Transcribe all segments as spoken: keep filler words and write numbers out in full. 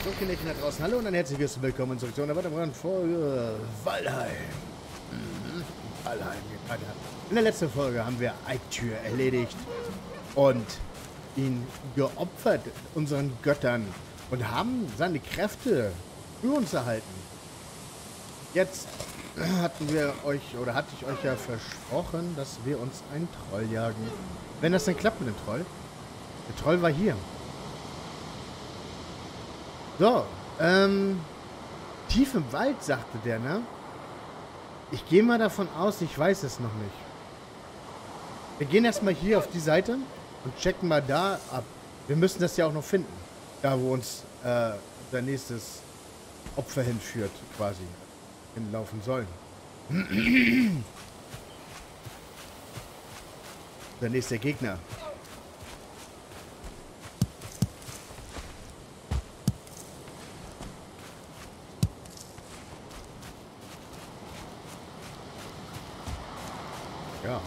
So, Kinderchen da draußen, hallo und ein herzliches Willkommen zurück zu einer weiteren Folge Valheim. Mhm. Valheim. In der letzten Folge haben wir Eikthyr erledigt und ihn geopfert, unseren Göttern, und haben seine Kräfte für uns erhalten. Jetzt hatten wir euch, oder hatte ich euch ja versprochen, dass wir uns einen Troll jagen. Wenn das denn klappt mit dem Troll. Der Troll war hier. So, ähm, tief im Wald, sagte der, ne? Ich gehe mal davon aus, ich weiß es noch nicht. Wir gehen erstmal hier auf die Seite und checken mal da ab. Wir müssen das ja auch noch finden. Da, wo uns äh, unser nächstes Opfer hinführt, quasi. Hinlaufen sollen. Der nächste Gegner. Ja.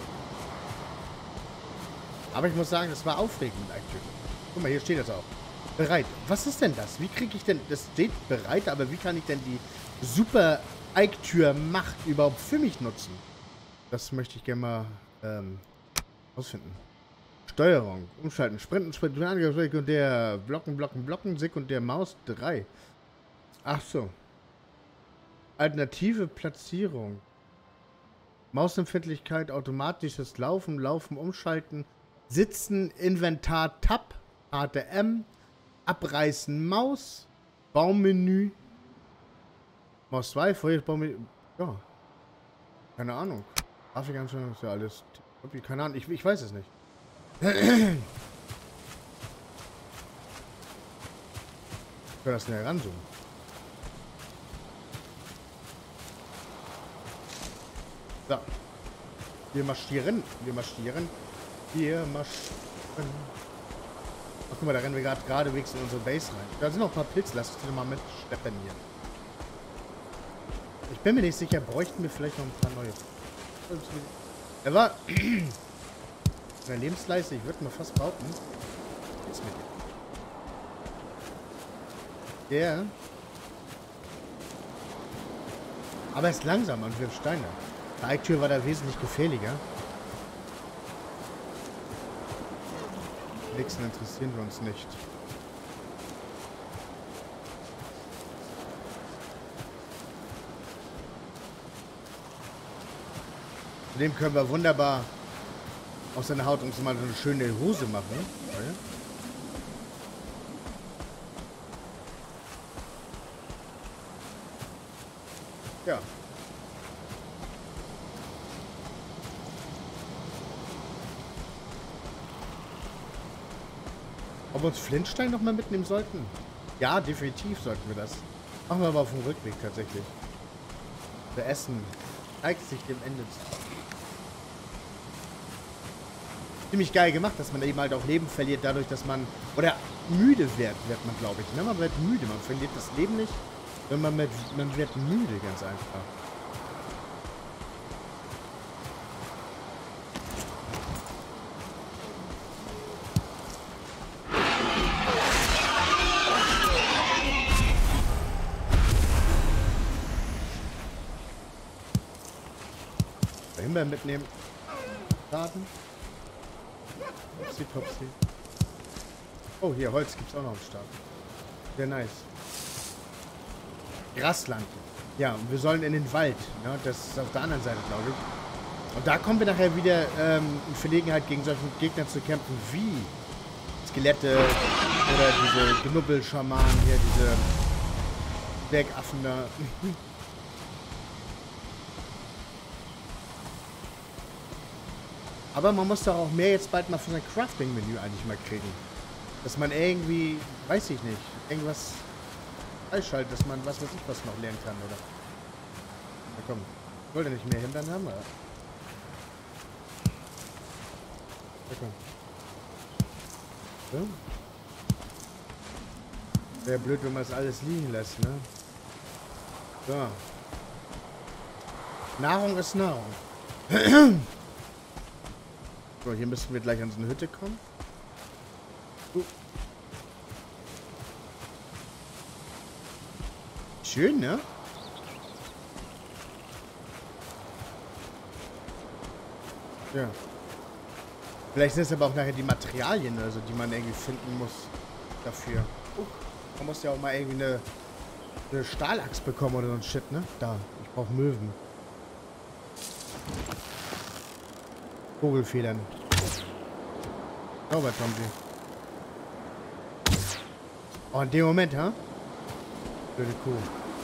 Aber ich muss sagen, das war aufregend eigentlich. Guck mal, hier steht das auch. Bereit. Was ist denn das? Wie kriege ich denn... Das steht bereit, aber wie kann ich denn die super Eikthyr-Macht überhaupt für mich nutzen? Das möchte ich gerne mal ähm, ausfinden. Steuerung. Umschalten. Sprinten, Sprinten, Sekundär. Blocken, Blocken, Blocken. Sekundär Maus drei. Ach so. Alternative Platzierung. Mausempfindlichkeit, automatisches Laufen, Laufen, Umschalten, Sitzen, Inventar, Tab, A T M, Abreißen, Maus, Baummenü, Maus zwei, vorher Baummenü, ja, keine Ahnung. Grafikanstellung ist ja alles, keine Ahnung, ich, ich weiß es nicht. Ich kann das näher ranzoomen. So. Wir marschieren. Wir marschieren. Wir marschieren. Ach, guck mal, da rennen wir gerade geradewegs in unsere Base rein. Da sind noch ein paar Pilze. Lass uns die mal mitschleppen hier. Ich bin mir nicht sicher, bräuchten wir vielleicht noch ein paar neue. Er war in der Lebensleiste, ich würde mal fast behaupten. Jetzt mit dem. Der. Aber er ist langsam und wirft Steine. Der Eikthyr war da wesentlich gefährlicher. Nächsten interessieren wir uns nicht. Zudem können wir wunderbar aus seiner Haut uns mal so eine schöne Hose machen. Ja. Ob wir uns Flintstein noch mal mitnehmen sollten? Ja, definitiv sollten wir das. Machen wir aber auf dem Rückweg tatsächlich. Wir essen. Zeigt sich dem Ende zu. Ziemlich geil gemacht, dass man eben halt auch Leben verliert, dadurch, dass man... Oder müde wird, wird man, glaube ich. Ne? Man wird müde. Man verliert das Leben nicht, wenn man, mit, man wird müde, ganz einfach. Himbeeren mitnehmen. Laden. Upsi, popsi. Oh, hier, Holz gibt es auch noch am Start. Sehr nice. Grasland. Ja, und wir sollen in den Wald. Ne? Das ist auf der anderen Seite, glaube ich. Und da kommen wir nachher wieder ähm, in Verlegenheit, gegen solchen Gegnern zu kämpfen, wie Skelette oder diese Knubbelschamanen hier, diese Bergaffen da. Aber man muss doch auch mehr jetzt bald mal für sein Crafting-Menü eigentlich mal kriegen. Dass man irgendwie, weiß ich nicht, irgendwas freischaltet, dass man was weiß ich was noch lernen kann, oder? Na komm, ich wollte nicht mehr Hintern haben, oder? Na komm. So. Wäre blöd, wenn man das alles liegen lässt, ne? So. Nahrung ist Nahrung. So, hier müssen wir gleich an so eine Hütte kommen. Uh. Schön, ne? Ja. Vielleicht sind es aber auch nachher die Materialien, also die man irgendwie finden muss dafür. Uh, man muss ja auch mal irgendwie eine, eine Stahlachs bekommen oder so ein Shit, ne? Da, ich brauche Möwen. Vogelfedern. Robert Zombie. Oh, in dem Moment, ha? Blöde Kuh.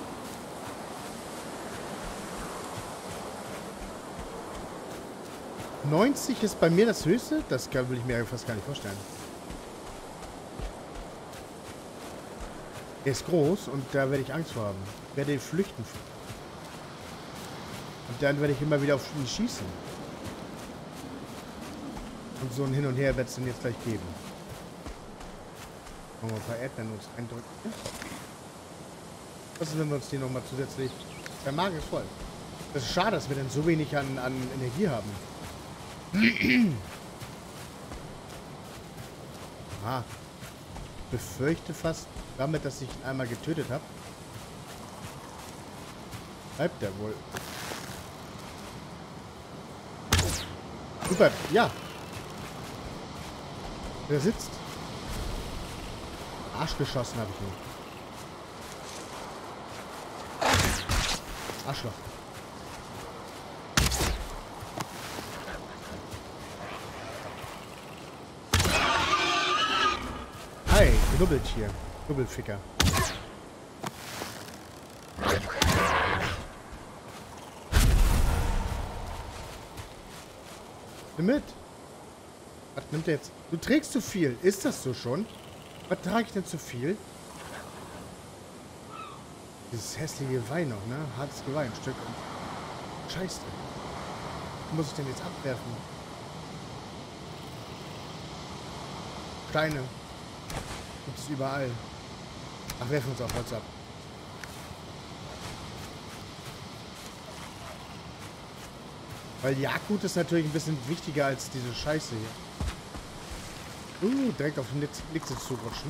neunzig ist bei mir das höchste? Das kann, will ich mir fast gar nicht vorstellen. Er ist groß und da werde ich Angst vor haben. Ich werde flüchten. Und dann werde ich immer wieder auf ihn schießen. Und so ein Hin und Her wird es dann jetzt gleich geben. Machen wir ein paar Erdbeeren uns eindrücken. Was ist, wenn wir uns die nochmal zusätzlich... Der Magen ist voll. Das ist schade, dass wir dann so wenig an, an Energie haben. Ah. Ich befürchte fast damit, dass ich ihn einmal getötet habe. Bleibt der wohl. Super, ja. Der sitzt. Arsch geschossen habe ich ihn. Arschloch. Hi, Knubbeltier. Knubbelficker. Nimm mit. Was nimmt er jetzt? Du trägst zu viel. Ist das so schon? Was trage ich denn zu viel? Dieses hässliche Wein noch, ne? Hartes Geweih, ein Stück. Scheiße. Was muss ich denn jetzt abwerfen? Steine. Gibt es überall. Ach, werfen uns auch Holz ab. Weil Jagdgut ist natürlich ein bisschen wichtiger als diese Scheiße hier. Uh, direkt auf den Nixe zurutschen.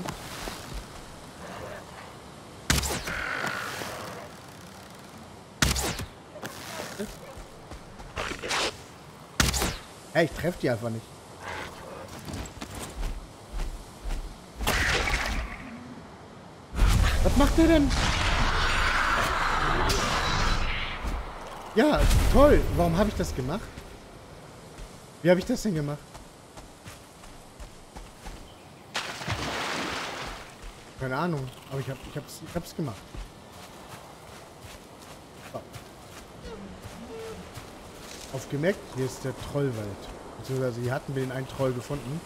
Hey, ich treffe die einfach nicht. Was macht der denn? Ja, toll. Warum habe ich das gemacht? Wie habe ich das denn gemacht? Keine Ahnung. Aber ich habe ich hab's, ich hab's gemacht. So. Aufgemerkt, hier ist der Trollwald. Beziehungsweise hier hatten wir den einen Troll gefunden.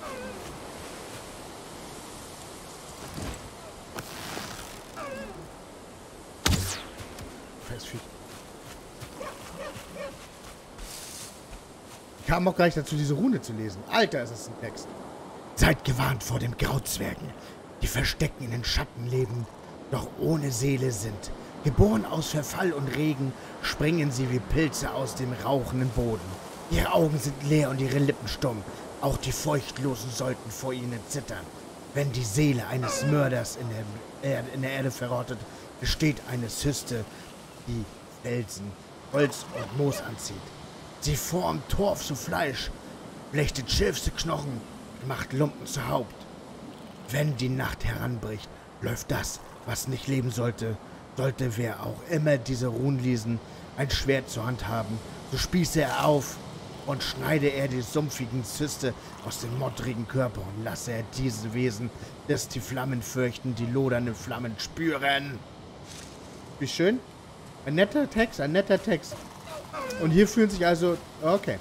Ich kam auch gleich dazu, diese Rune zu lesen. Alter, ist das ein Text. Seid gewarnt vor den Grauzwergen, die verstecken in den Schatten leben, doch ohne Seele sind. Geboren aus Verfall und Regen, springen sie wie Pilze aus dem rauchenden Boden. Ihre Augen sind leer und ihre Lippen stumm. Auch die Furchtlosen sollten vor ihnen zittern. Wenn die Seele eines Mörders in der, Erde, in der Erde verrottet, besteht eine Zyste, die Felsen, Holz und Moos anzieht. Sie formt Torf zu Fleisch, flechtet Schilfse Knochen, macht Lumpen zu Haupt. Wenn die Nacht heranbricht, läuft das, was nicht leben sollte. Sollte wer auch immer diese Runen lesen, ein Schwert zur Hand haben, so spieße er auf und schneide er die sumpfigen Zyste aus dem modrigen Körper und lasse er diese Wesen, dass die Flammen fürchten, die lodernden Flammen spüren. Wie schön. Ein netter Text, ein netter Text. Und hier fühlen sich also... Okay.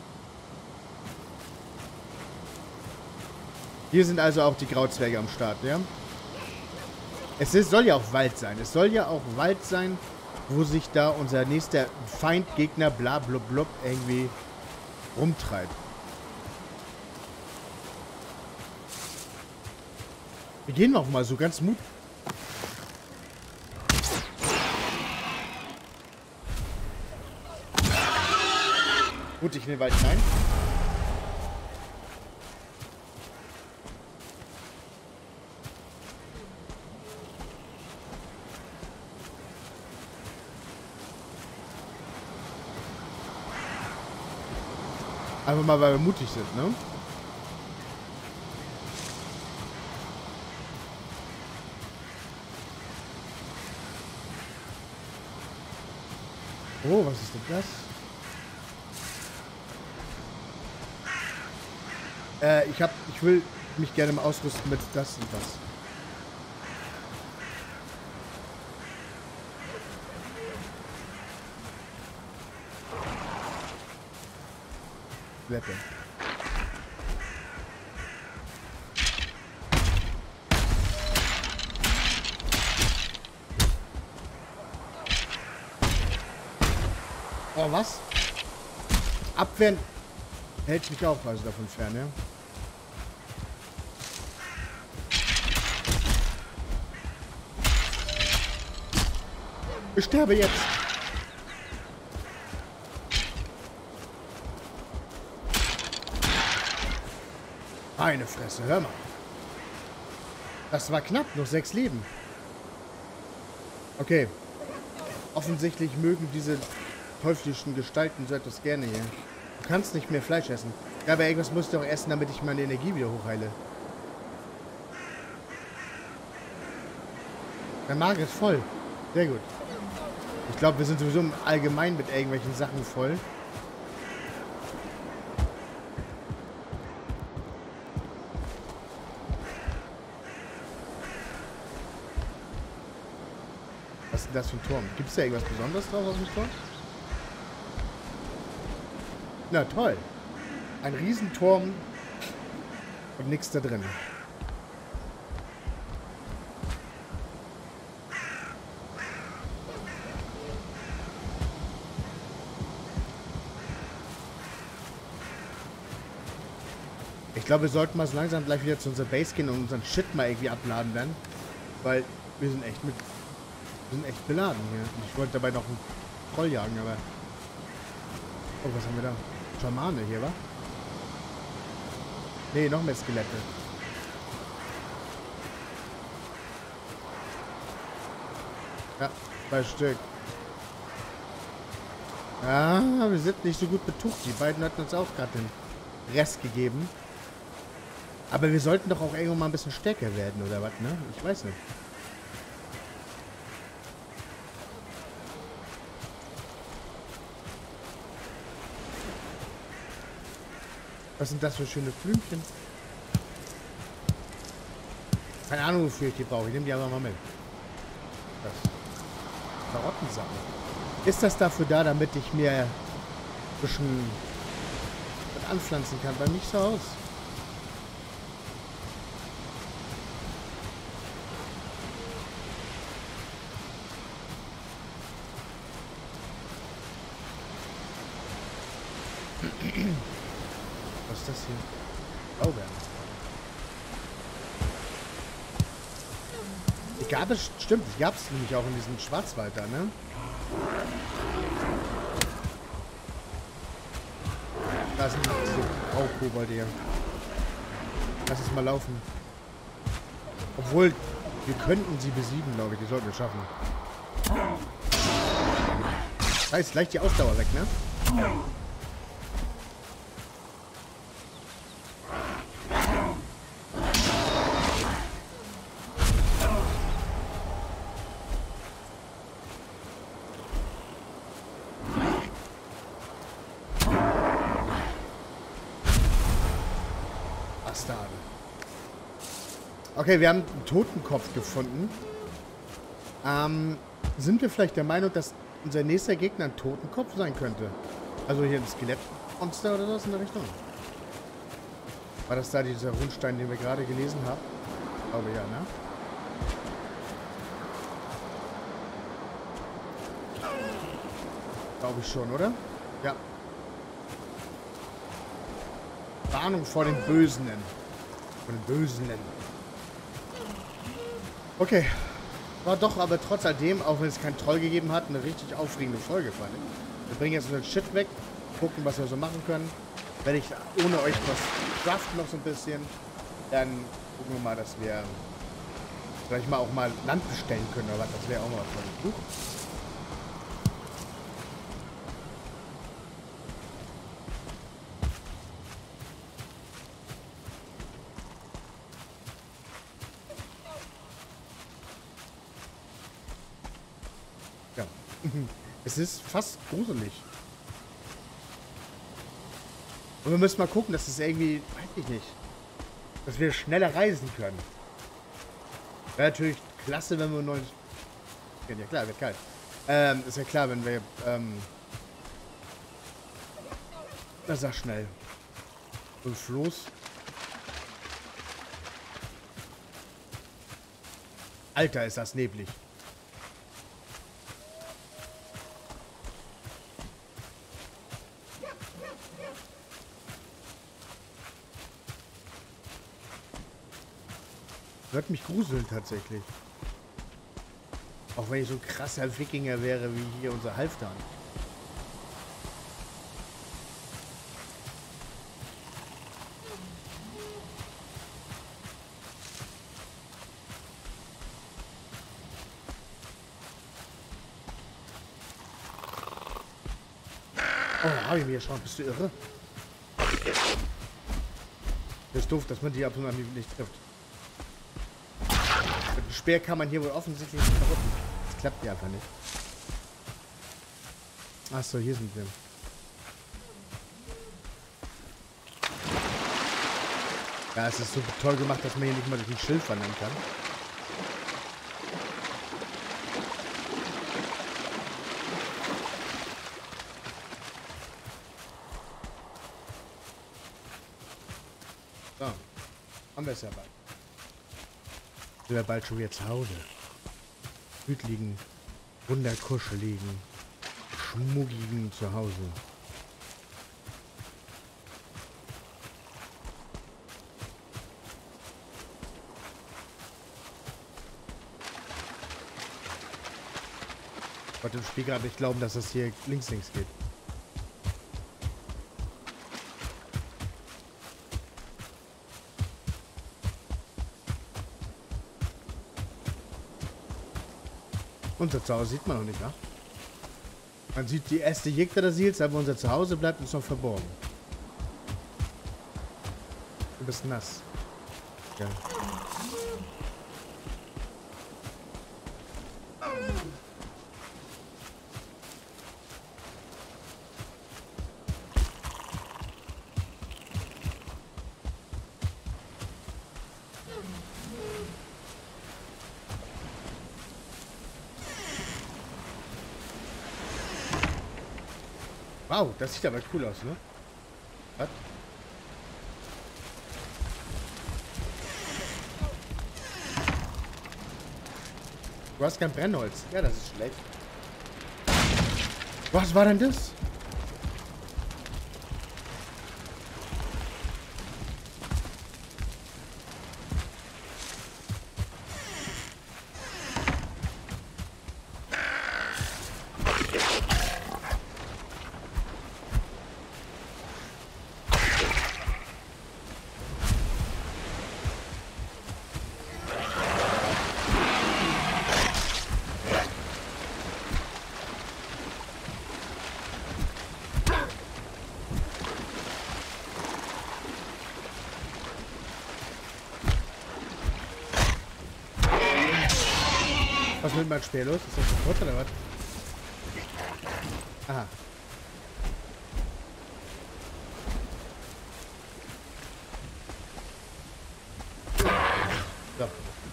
Hier sind also auch die Grauzwerge am Start, ja? Es ist, soll ja auch Wald sein. Es soll ja auch Wald sein, wo sich da unser nächster Feindgegner bla blub blub irgendwie rumtreibt. Wir gehen auch mal so ganz mutig. Gut, ich in den Wald hinein. Einfach mal, weil wir mutig sind, ne? Oh, was ist denn das? Äh, ich hab, ich will mich gerne mal ausrüsten mit das und das. Weapon. Oh, was? Abwehren hält mich auch also davon fern, ja? Ich sterbe jetzt. Meine Fresse, hör mal. Das war knapp, noch sechs Leben. Okay. Offensichtlich mögen diese teuflischen Gestalten so etwas gerne hier. Du kannst nicht mehr Fleisch essen. Ja, aber irgendwas musst du auch essen, damit ich meine Energie wieder hochheile. Dein Magen ist voll. Sehr gut. Ich glaube, wir sind sowieso im Allgemeinen mit irgendwelchen Sachen voll. Was ist denn das für ein Turm? Gibt es da irgendwas Besonderes drauf auf dem Turm? Na toll. Ein Riesenturm und nichts da drin. Ich glaube, wir sollten mal so langsam gleich wieder zu unserer Base gehen und unseren Shit mal irgendwie abladen werden. Weil wir sind echt mit. Wir sind echt beladen hier. Ich wollte dabei noch einen Troll jagen, aber. Oh, was haben wir da? Schamane hier, wa? Nee, noch mehr Skelette. Ja, zwei Stück. Ja, wir sind nicht so gut betucht. Die beiden hatten uns auch gerade den Rest gegeben. Aber wir sollten doch auch irgendwann mal ein bisschen stärker werden, oder was, ne? Ich weiß nicht. Was sind das für schöne Blümchen? Keine Ahnung, wofür ich die brauche. Ich nehme die aber mal mit. Das. Karottensachen. Ist das dafür da, damit ich mir ein bisschen was anpflanzen kann? Bei mich so aus. Was ist das hier? Blaubeeren. Die gab es, stimmt, die gab es nämlich auch in diesem Schwarzwald da, ne? Da sind diese Graukobolde hier. Lass es mal laufen. Obwohl, wir könnten sie besiegen, glaube ich. Die sollten wir schaffen. Da ist gleich die Ausdauer weg, ne? Okay, wir haben einen Totenkopf gefunden. Ähm, sind wir vielleicht der Meinung, dass unser nächster Gegner ein Totenkopf sein könnte? Also hier ein Skelettmonster oder sowas in der Richtung? War das da dieser Rundstein, den wir gerade gelesen haben? Ich glaube ja, ne? Glaube ich schon, oder? Ja. Warnung vor den Bösen. Vor den Bösen. Okay. War doch aber trotz alledem, auch wenn es keinen Troll gegeben hat, eine richtig aufregende Folge, fand ich. Wir bringen jetzt unseren Shit weg, gucken, was wir so machen können. Wenn ich ohne euch was craften noch so ein bisschen, dann gucken wir mal, dass wir vielleicht mal auch mal Land bestellen können oder was. Das wäre auch mal was toll. Es ist fast gruselig. Und wir müssen mal gucken, dass es irgendwie, weiß ich nicht, dass wir schneller reisen können. Wäre natürlich klasse, wenn wir einen neuen... Ja klar, wird kalt. Ähm, ist ja klar, wenn wir, ähm... Na, sag schnell. Und Floß. Alter, ist das neblig. Wird mich gruseln tatsächlich. Auch wenn ich so ein krasser Wikinger wäre wie hier unser Halfdan. Oh, hab ich mir schon. Bist du irre? Das ist doof, dass man die ab und an nicht trifft. Mit dem Speer kann man hier wohl offensichtlich nicht verrücken. Das klappt ja einfach nicht. Achso, hier sind wir. Ja, es ist so toll gemacht, dass man hier nicht mal durch ein Schild wandern kann. So, haben wir es ja bald. Sind wir bald schon wieder zu Hause. Gütligen, wunderkuscheligen, schmuggigen Zuhause. Gott, im Spiel gerade nicht glauben, dass das hier links links geht. Unser Zuhause sieht man noch nicht, ne? Man sieht die erste Jagd-Sils, aber unser Zuhause bleibt uns noch verborgen. Du bist nass. Ja. Wow, das sieht aber cool aus, ne? Was? Du hast kein Brennholz. Ja, das ist schlecht. Was war denn das? Was ist mit meinem Speer los? Ist das kaputt oder was? Aha. So.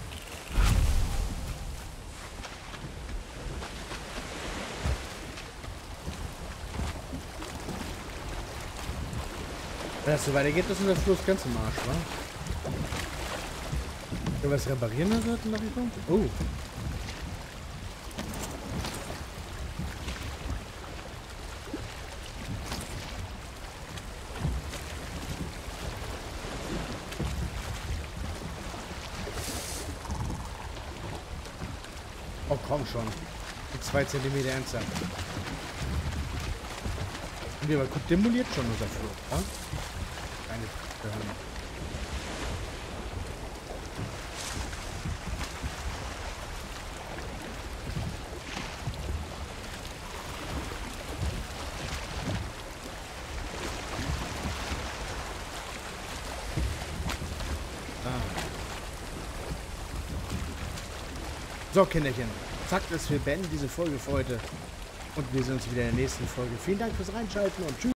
Wenn das so weitergeht, ist unser Fluss ganz im Arsch, wa? Können wir was reparieren oder so? Oh. Oh, komm schon. Die zwei Zentimeter ernsthaft. Und wir aber gut demoliert schon unser Flur, ja? Keine Behörden. So, Kinderchen. Fakt ist, wir beenden diese Folge für heute. Und wir sehen uns wieder in der nächsten Folge. Vielen Dank fürs Reinschalten und tschüss.